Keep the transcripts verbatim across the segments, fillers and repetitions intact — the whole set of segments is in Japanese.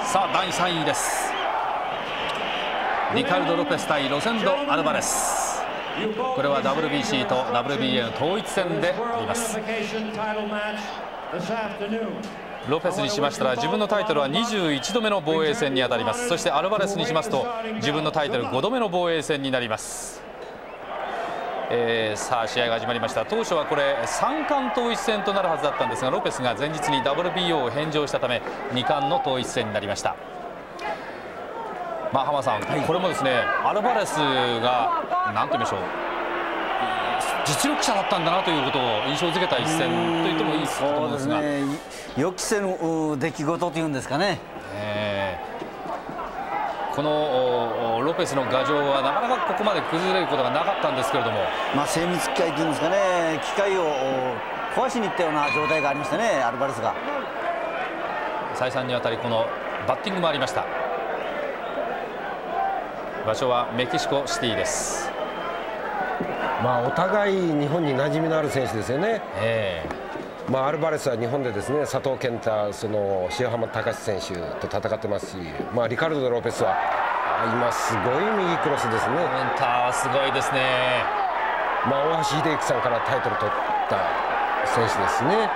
さあだいさんいです。リカルド・ロペス対ロセンド・アルバレス。これは ダブリュービーシー と ダブリュービーエー の統一戦であります。ロペスにしましたら自分のタイトルはにじゅういちどめの防衛戦にあたります。そしてアルバレスにしますと自分のタイトルごどめの防衛戦になります。えー、さあ試合が始まりました。当初はこれ三冠統一戦となるはずだったんですが、ロペスが前日に ダブリュービーオー を返上したために冠の統一戦になりました。まあ浜さん、はい、これもですねアルバレスが何と言いましょう、実力者だったんだなということを印象づけた一戦と言ってもいいと思うんですが、 ね、予期せぬ出来事というんですかね。えー、このロペスの牙城はなかなかここまで崩れることがなかったんですけれども、 まあ精密機械というんですかね、機械を壊しにいったような状態がありましたね、アルバレスが。 再三にわたりこのバッティングもありました。場所はメキシコシティです。 まあお互い日本に馴染みのある選手ですよね。 えーまあ、アルバレスは日本でですね佐藤健太、その塩浜隆選手と戦ってますし、まあ、リカルド・ロペスは今すごい右クロスですね。 カウンターはすごいですね。 まあ、大橋秀幸さんからタイトル取った選手ですね。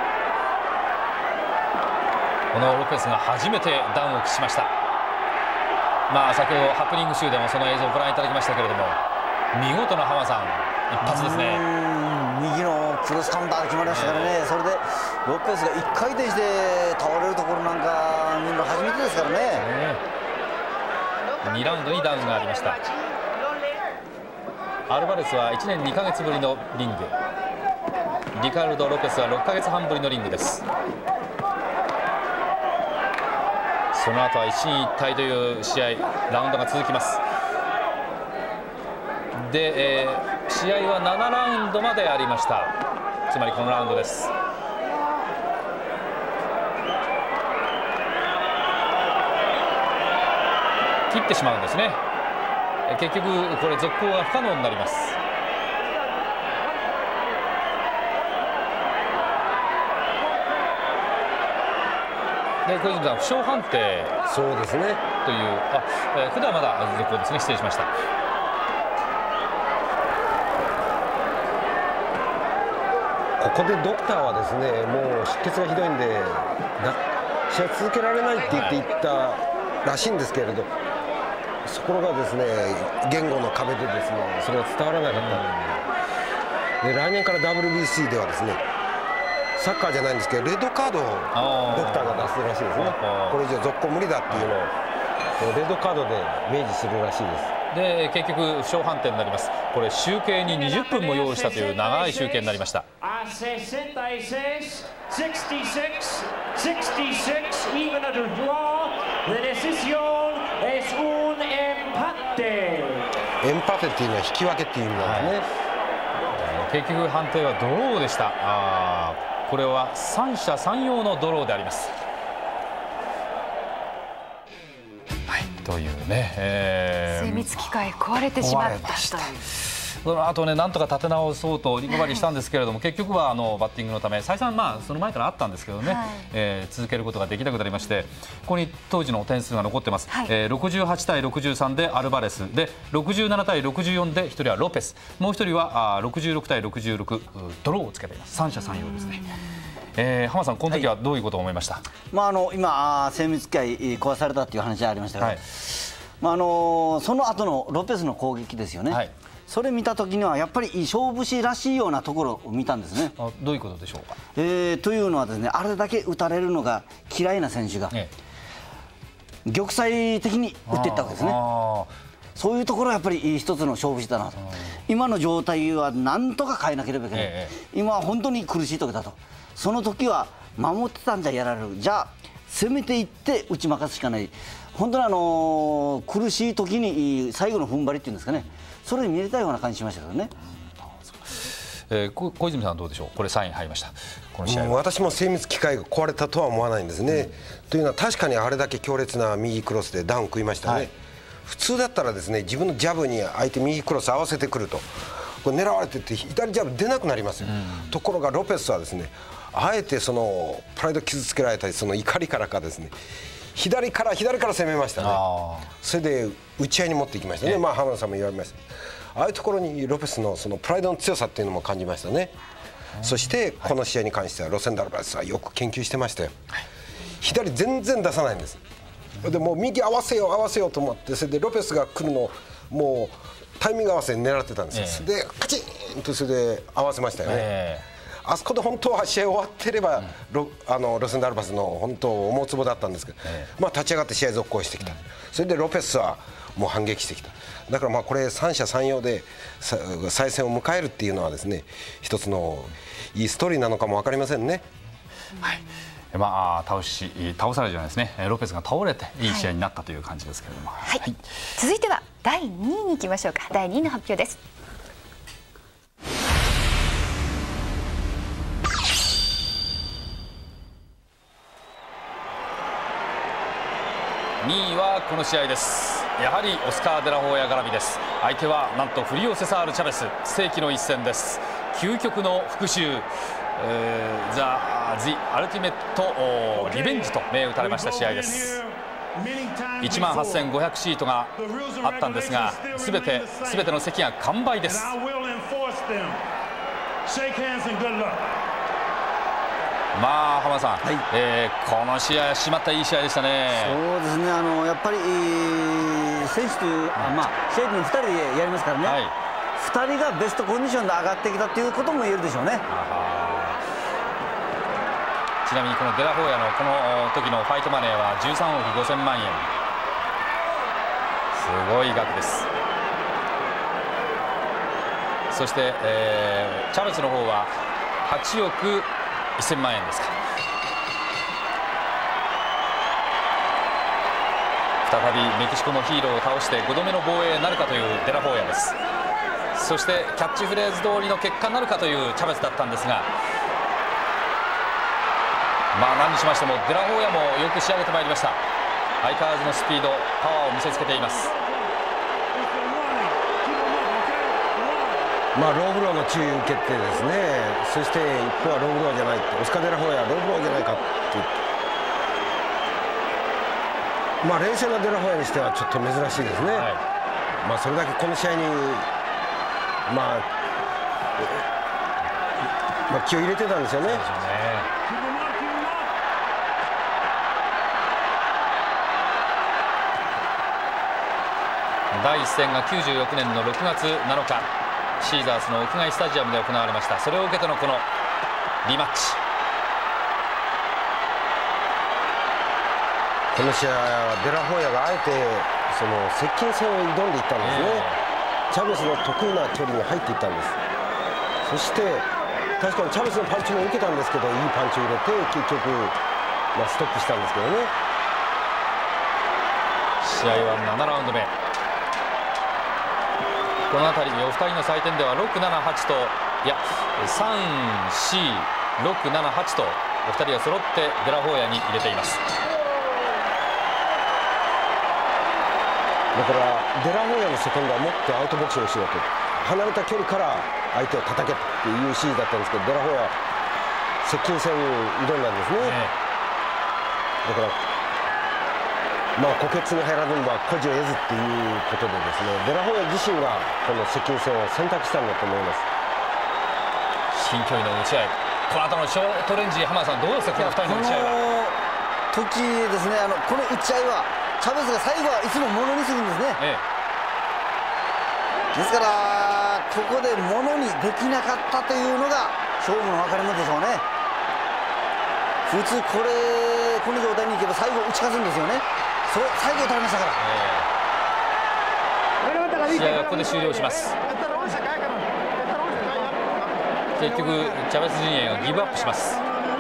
このロペスが初めてダウンを期しました。まあ先ほどハプニング集でもその映像をご覧いただきましたけれども、見事な浜さん一発ですね。 右のクロスカウンターで決まりましたからね、それでロペスがいっかい転して倒れるところなんか見るの初めてですからね。 にラウンドにダウンがありました。アルバレスはいちねんにかげつぶりのリング、リカルド・ロペスはろっかげつはんぶりのリングです。その後は一進一退という試合、ラウンドが続きます。で、えー、試合はななラウンドまでありました。つまりこのラウンドです。切ってしまうんですね。結局これ続行が不可能になります。で小泉さん、負傷判定そうですねという、あ、えー、これではまだ続行ですね。失礼しました。 ここでドクターはですねもう出血がひどいんで試合続けられないって言っていったらしいんですけれど、そこがですね言語の壁でですねそれが伝わらなかったで、来年から ダブリュービーシー ではですねサッカーじゃないんですけどレッドカードをドクターが出すらしいですね。これ以上続行無理だっていうのをレッドカードで明示するらしいです。 で結局負傷判定になります。これ集計ににじゅっぷんも用意したという長い集計になりました。 エンパテっていうのは引き分けっていう意味なんですね。 はい、結局判定はドローでした。あこれは三者三様のドローであります。はい、というね、え精密機械壊れてしまったという。 その後ね、なんとか立て直そうとリカバリーしたんですけれども、結局はあのバッティングのため再三、まあその前からあったんですけどね、はい、えー、続けることができなくなりまして、ここに当時の点数が残ってます。はい、えー、ろくじゅうはちたいろくじゅうさんでアルバレスで、ろくじゅうななたいろくじゅうよんでひとりはロペス、もうひとりはあろくじゅうろくたいろくじゅうろくドローをつけています。三者三様ですね。えー、浜さん、この時はどういうことを思いました？はい、 まああの今精密機械壊されたっていう話がありましたが、はい、まああのその後のロペスの攻撃ですよね。はい、それ見た時にはやっぱり勝負師らしいようなところを見たんですね。 あ、どういうことでしょうか？ えー、というのはですね、あれだけ打たれるのが嫌いな選手が、ええ、玉砕的に打っていったわけですね。そういうところはやっぱり一つの勝負師だなと。今の状態はなんとか変えなければいけない、ええ、今は本当に苦しい時だと。その時は守ってたんじゃやられる、じゃあ攻めていって打ち負かすしかない。本当にあのー、苦しい時に最後の踏ん張りっていうんですかね、それに見えたような感じしましたけどね。 えー、小泉さんはどうでしょう？これさんい入りました。この試合は、 うん、私も精密機械が壊れたとは思わないんですね。うん、というのは確かにあれだけ強烈な右クロスでダウン食いましたね。はい、普通だったらですね、自分のジャブに相手右クロス合わせてくると、これ狙われてて左ジャブ出なくなりますよ。うん、ところがロペスはですね、あえてそのプライド傷つけられたりその怒りからかですね、 左から左から攻めましたね。それで打ち合いに持っていきましたね。まあ浜田さんも言われました。ああいうところにロペスのそのプライドの強さっていうのも感じましたね。そしてこの試合に関してはロセンダルバレスはよく研究してましたよ。左全然出さないんです。でもう右合わせよう合わせようと思って、それでロペスが来るのをもうタイミング合わせに狙ってたんです。でカチンとそれで合わせましたよね。あそこで本当は試合終わってれば、うん、ロ, あのロセンダルバスの本当思うつぼだったんですけど、ええ、まあ立ち上がって試合続行してきた、うん、それでロペスはもう反撃してきた。だからまあこれ三者三様で再戦を迎えるっていうのはですね、一つのいいストーリーなのかも分かりませんね。 はい、まあ倒し倒されるじゃないですね、ロペスが倒れていい試合になったという感じですけれども、 はいはい、続いてはだいにいに行きましょうか。だいにいの発表です。 にいはこの試合です。やはりオスカー・デラホーヤ絡みです。相手はなんとフリオ・セサール・チャベス。世紀の一戦です。究極の復讐、えー、ザ・ジ・アルティメット・リベンジと銘打たれました試合です。いちまんはっせんごひゃくシートがあったんですが、すべてすべての席が完売です。まあ浜田さん、はい、えー、この試合は締まったいい試合でしたね。 そうですね、あのやっぱり、えー、選手という、あ、まあ、試合にふたりでやりますからね、はい、ふたりがベストコンディションで上がってきたということも言えるでしょうね。 ちなみにこのデラホーヤのこの時のファイトマネーはじゅうさんおくごせんまんえん、すごい額です。そして、えー、チャベスの方ははちおくせんまんえんですか。再びメキシコのヒーローを倒してごどめの防衛なるかというデラホーヤです。そしてキャッチフレーズ通りの結果なるかというチャベスだったんですが、まあ何にしましてもデラホーヤもよく仕上げてまいりました。相変わらずのスピード、パワーを見せつけています。 まあローブローの注意を受けてですね、そして一方はローブローじゃないって、オスカー・デラホーヤはローブローじゃないかって言って、まあ冷静なデラホーヤにしてはちょっと珍しいですね。はい、まあそれだけこの試合にまあ、まあ気を入れてたんですよね。 だいいっ戦がきゅうじゅうろくねんのろくがつなのか、シーザースの屋外スタジアムで行われました。それを受けてのこのリマッチ。 この試合はデラホーヤがあえてその接近戦を挑んでいったんですね。えー、チャベスの得意な距離に入っていったんです。そして確かにチャベスのパンチも受けたんですけど、いいパンチを入れて結局、まあ、ストップしたんですけどね。 試合はななラウンド目。この辺りお二人の採点ではろく、なな、はちと、いやさん、よん、ろく、なな、はちとお二人が揃ってデラホーヤに入れています。 だからデラホーヤのセコンドはもっとアウトボクシングをしようと、離れた距離から相手を叩けっていう指示だったんですけど、デラホーヤ接近戦に挑んだんですね。ね、だからまあ虎穴に入らずには孤児を得ずっていうことでですね、デラホーヤ自身がこの接近戦を選択したんだと思います。 近距離の打ち合い、この後のショートレンジ、浜田さんどうですか、このふたりの打ち合いは。 この時ですね、あのこの打ち合いはチャベスが最後はいつもものにするんですね。ええ、ですからここでものにできなかったというのが勝負の分かれ目でしょうね。普通これこの状態にいけば最後打ち勝つんですよね。それ最後打たれましたから、 えー、試合はここで終了します。結局チャベス陣営がギブアップします。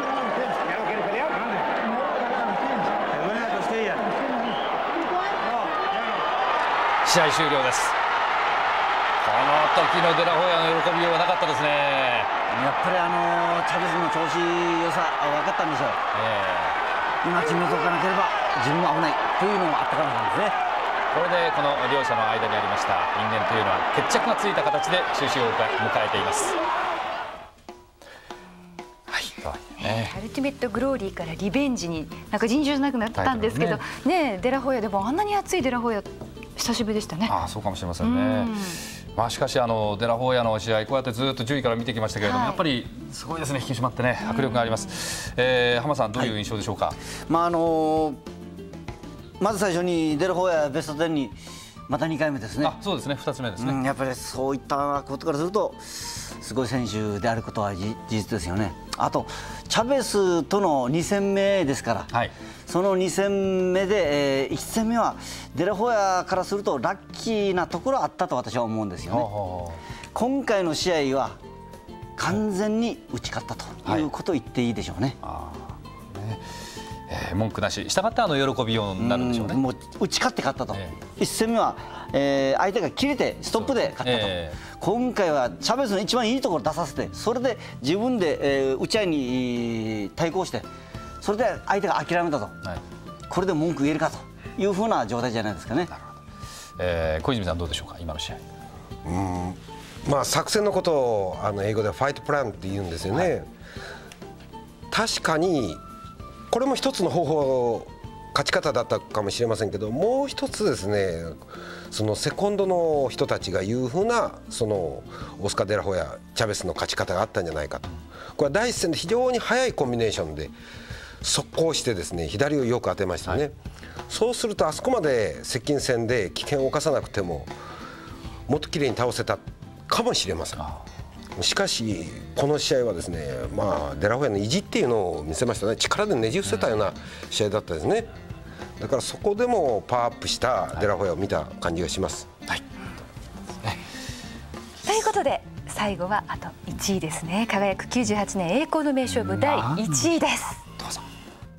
試合終了です。この時のデラホーヤの喜びようはなかったですね。 やっぱりあのチャベスの調子良さ分かったんでしょう。えー、今決めておかなければ自分も危ないというのもあったかもしれないですね。 これでこの両者の間にありました因縁というのは決着がついた形で終止を迎えています。はい、 えー、アルティメットグローリーからリベンジになんか尋常なくなったんですけど、ねねデラホヤでもあんなに熱いデラホヤ久しぶりでしたね。 ああ、そうかもしれませんね。まあしかしあのデラホヤの試合こうやってずっとじゅういから見てきましたけれども、はい、やっぱりすごいですね。引き締まってね迫力があります。えー、浜さんどういう印象でしょうか。はい、 まああのー、まず最初にデラホヤベストテンにまたにかいめですね。 あ、そうですね。ふたつめですね。 うん、やっぱりそういったことからするとすごい選手であることは事実ですよね。あとチャベスとのに戦目ですから、はい、そのに戦目で、えー、いち戦目はデラホヤからするとラッキーなところあったと私は思うんですよね。はあ、今回の試合は完全に打ち勝ったということを言っていいでしょうね。はい、あねえー、文句なし、したがってあの喜びようになるんでしょうね。 うもう打ち勝って勝ったと、えー、いち戦目は、えー、相手が切れてストップで勝ったと、えー、今回はチャベスの一番いいところを出させて、それで自分で、えー、打ち合いに対抗して、それで相手が諦めたと、はい、これで文句言えるかというふうな状態じゃないですかね。 えー、小泉さんどうでしょうか、今の試合。 うんまあ、作戦のことをあの英語ではファイトプランって言うんですよね。はい、確かにこれも一つの方法勝ち方だったかもしれませんけど、もう一つですね、そのセコンドの人たちが言うふうなそのオスカー・デラホヤチャベスの勝ち方があったんじゃないかと。これは第一戦で非常に速いコンビネーションで速攻してですね、左をよく当てましたね。はい、そうするとあそこまで接近戦で危険を冒さなくてももっときれいに倒せたかもしれません。しかしこの試合はですね、まあ、デラホヤの意地っていうのを見せましたね。力でねじ伏せたような試合だったですね。だからそこでもパワーアップしたデラホヤを見た感じがします。はい、 ということで最後はあといちいですね。輝くきゅうじゅうはちねん栄光の名勝負だいいちいです。 どうぞ。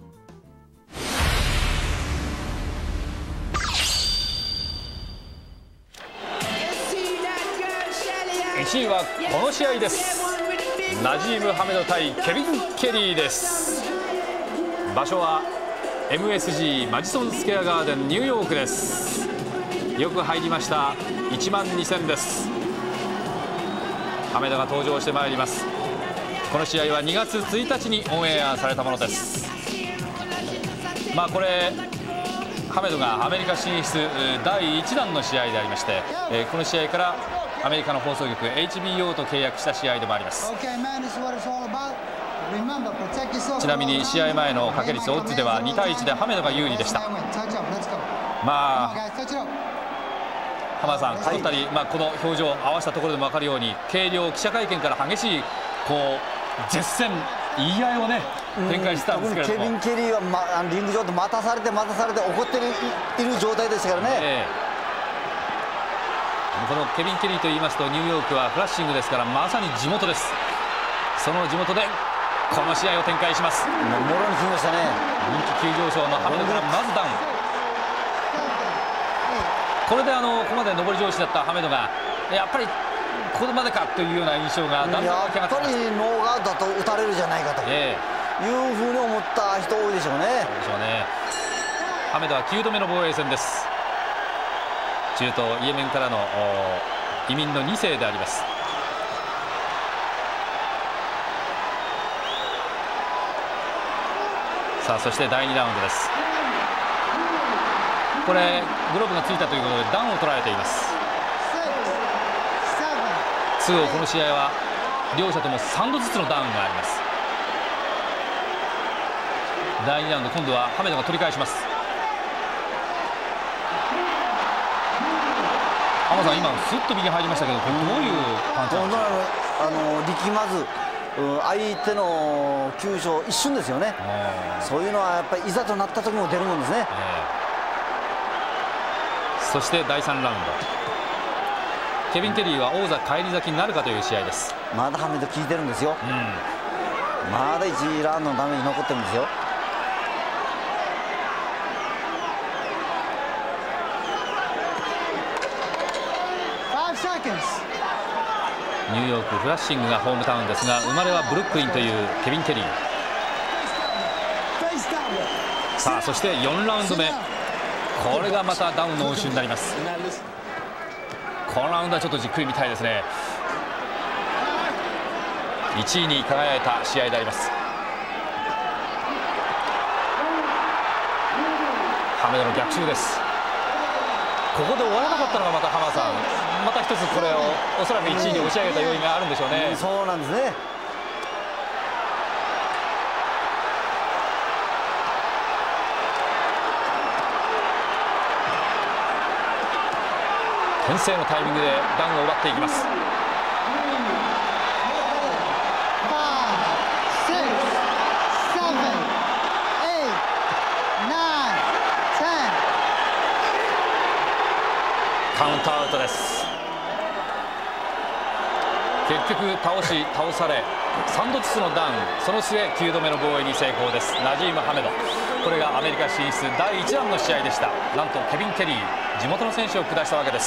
いちいはこの試合です。ナジーム・ハメド対ケビン・ケリーです。場所は エムエスジー マジソンスクエアガーデンニューヨークです。よく入りました。いちまんにせんです。ハメドが登場してまいります。この試合はにがつついたちにオンエアされたものです。まあこれハメドがアメリカ進出だいいちだんの試合でありまして、この試合からアメリカの放送局 エイチビーオー と契約した試合でもあります。ちなみに試合前の掛け率オッズではにたいいちでハメドが有利でした。まあ浜田さん、このふたり、まあ、この表情を合わせたところでも分かるように、軽量記者会見から激しいこう絶戦言い合いをね展開してたんですけれども、 ケビン・ケリーは、ま、リング上で待たされて待たされて怒ってるいる状態でしたからね。えーこのケビン・ケリーといいますとニューヨークはフラッシングですからまさに地元です。その地元でこの試合を展開します。 もろに来ましたね。 人気急上昇のハメドからまずダウン。これであのここまで上り調子だったハメドがやっぱりここまでかというような印象がだんだん湧き上がってきました。やっぱりノーガードだと打たれるじゃないかというふうに思った人多いでしょうね。 そうでしょうね。ハメドはきゅうどめの防衛戦です。中東イエメンからの移民のにせいであります。さあそしてだいにラウンドです。これグローブがついたということでダウンを取られています。ツーをこの試合は両者ともさんどずつのダウンがあります。だいにラウンド今度はハメドが取り返します。浜田さん、今スッと右入りましたけど、これどういうパンチなんですか。 あの力まず相手の急所一瞬ですよね。そういうのはやっぱりいざとなった時も出るもんですね。 そしてだいさんラウンド、ケビン・ケリーは王座返り咲きになるかという試合です。 まだハメド効いてるんですよ。うん、まだいちラウンドのために残ってるんですよ。 ニューヨークフラッシングがホームタウンですが、生まれはブルックリンというケビン・ケリー。さあそしてよんラウンド目、これがまたダウンの応酬になります。このラウンドはちょっとじっくり見たいですね。いちいに輝いた試合であります。 ハメドの逆襲です。ここで終わらなかったのがまた浜田さん、また一つこれをおそらくいちいに押し上げた要因があるんでしょうね。 そうなんですね。 牽制のタイミングでダウンを奪っていきます。カウントアウトです。結局倒し倒されさんどずつのダウン、その末きゅうどめの防衛に成功です。ナジーム・ハメド、これがアメリカ進出だいいちだんの試合でした。なんとケビン・ケリー、地元の選手を下したわけです。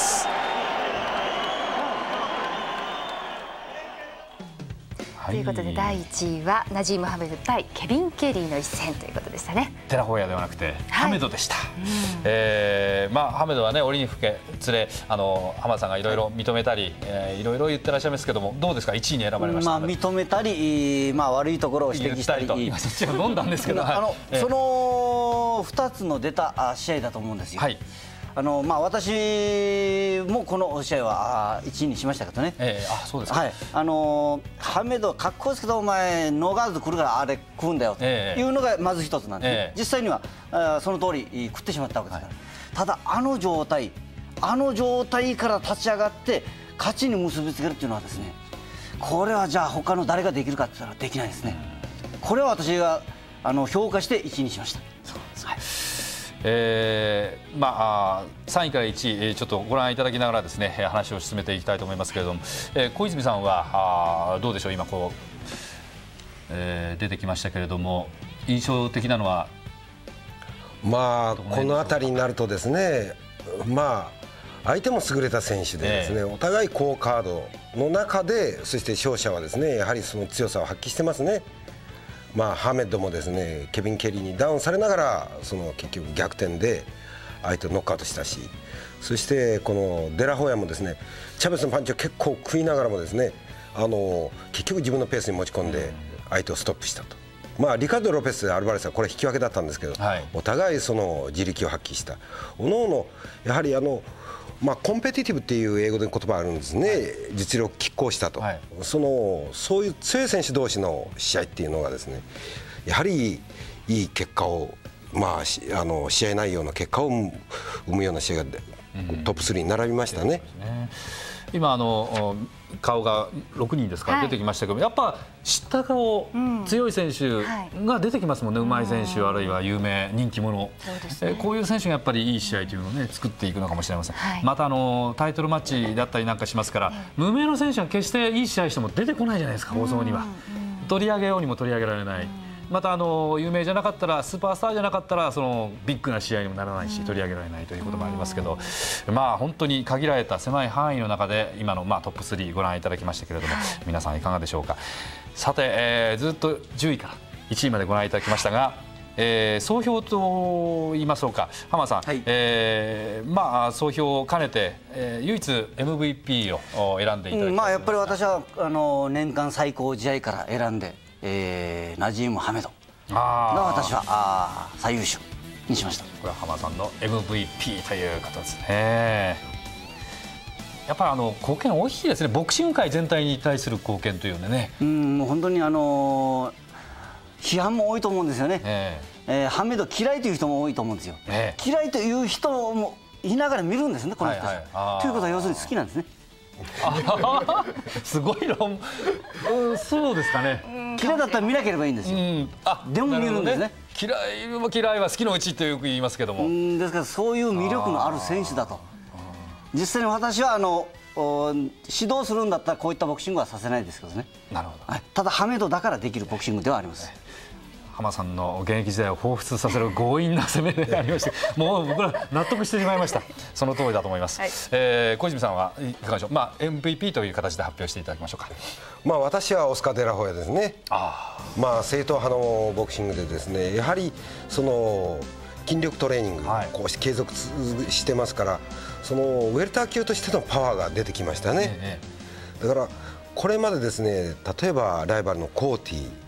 ということでだいいちいはナジーム・ハメド対ケビン・ケリーの一戦ということでしたね。 デラホヤではなくて、はい、ハメドでした。うん、えー、まあハメドはね折にふけつれあの浜田さんがいろいろ認めたり、えー、いろいろ言ってらっしゃいますけども、どうですか、いちいに選ばれました。 まあ認めたり、まあ悪いところを指摘したり、 今そっちが飲んだんですけど、 あの、えー、そのふたつの出た試合だと思うんですよ。はい、あのまあ、私もこの試合はいちいにしましたけどね、 えー、あそうですか、 はい、あのハメド、かっこいいですけど、お前、ノーガード来るからあれ食うんだよというのがまず一つなんですね、えー、実際にはあその通り食ってしまったわけですから、はい、ただ、あの状態、あの状態から立ち上がって勝ちに結びつけるっていうのはですね、これはじゃあ、他の誰ができるかって言ったらできないですね、これは私があの評価していちいにしました。そうです、はい、 えーまあ、さんいからいちいちょっとご覧いただきながらですね話を進めていきたいと思いますけれども、えー、小泉さんはあどうでしょう、今こう、えー、出てきましたけれども、印象的なのはまあこの辺りになるとですね、まあ相手も優れた選手でですね、えー、お互い好カードの中で、そして勝者はですねやはりその強さを発揮してますね。まあ、ハメドもですねケビン・ケリーにダウンされながらその結局逆転で相手をノックアウトしたし、そしてこのデラホヤもですねチャベスのパンチを結構食いながらもですねあの結局自分のペースに持ち込んで相手をストップしたと。まあ、リカルド・ロペス、アルバレスはこれ引き分けだったんですけど、はい、お互いその自力を発揮した。おのおのやはりあのまあ、コンペティティブっていう英語で言葉あるんですね、はい、実力拮抗したと、はい、そのそういう強い選手同士の試合っていうのがですねやはりいい結果を、まあ、あの試合内容の結果を生むような試合がトップスリーに並びましたね。 うん、今あの顔がろくにんですか、はい、出てきましたけど、やっぱ知った顔、うん、強い選手が出てきますもんね、うまい選手、あるいは有名人気者、そうですね、えこういう選手がやっぱりいい試合というのを、ね、作っていくのかもしれません。はい、またあのタイトルマッチだったりなんかしますから、無名の選手は決していい試合しても出てこないじゃないですか、放送には。取り上げようにも取り上げられない。またあの有名じゃなかったら、スーパースターじゃなかったら、そのビッグな試合にもならないし、取り上げられないということもありますけど、まあ本当に限られた狭い範囲の中で今のまあトップスリーご覧いただきましたけれども、皆さんいかがでしょうか。さて、えー、ずっとじゅういからいちいまでご覧いただきましたが、えー、総評と言いましょうか、浜田さん、はい、えー、まあ総評を兼ねて、えー、唯一 エムブイピー を選んでいただきました、うん、まあやっぱり私はあの年間最高試合から選んで、えー、ナジーム・ハメドが私はあ最優秀にしました。これは浜田さんの エムブイピー ということですね。やっぱりあの貢献大きいですね、ボクシング界全体に対する貢献というのね。 うん、もう本当にあの批判も多いと思うんですよね。えーえー、ハメド嫌いという人も多いと思うんですよ。えー、嫌いという人もいながら見るんですね、この人たち。はいはい、ということは要するに好きなんですね。 すごい論、うん、そうですかね。 嫌いだったら見なければいいんですよ。うん、あ、でも見るんですね。ね、 嫌いは嫌いは好きのうちとよく言いますけども。 うんですからそういう魅力のある選手だと。実際に私はあの指導するんだったらこういったボクシングはさせないですけどね。なるほど。ただハメドだからできるボクシングではあります。 浜さんの現役時代を彷彿させる強引な攻めでありまして、もう僕ら納得してしまいました。その通りだと思います。はい、えー、小泉さんはいかがでしょう。まあ エムブイピー という形で発表していただきましょうか。 まあ私はオスカー・デラホヤですね。あまあ正統派のボクシングでですね、やはりその筋力トレーニング、はい、こうして継続してますから、そのウェルター級としてのパワーが出てきましたね。ええ、だからこれまでですね、例えばライバルのコーティ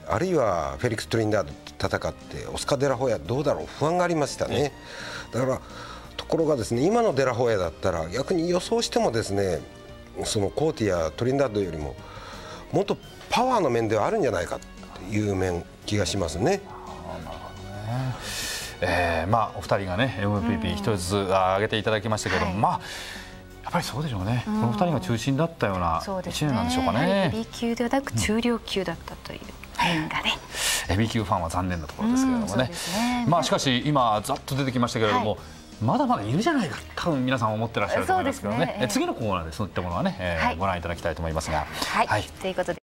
あるいはフェリックス・トリニダードと戦ってオスカー・デラホヤどうだろう、不安がありましたね。だからところがですね、今のデラホヤだったら逆に予想してもですね、そのコーティやトリニダードよりももっとパワーの面ではあるんじゃないかという面気がしますね。 えー、まあお二人がね エムブイピー 一つずつ挙げていただきましたけども、はい、まあやっぱりそうでしょうね、うん、この二人が中心だったような一年なんでしょうかね。 ヘビー級ではなく中量級だったという面がね、 ヘビー級ファンは残念なところですけれどもね、うん、まあしかし今ざっと出てきましたけれども、はい、まだまだいるじゃないか多分皆さん思ってらっしゃると思いますけどね、ね、次のコーナーでそういったものはね、えーはい、ご覧いただきたいと思いますが。 はい、はい、ということで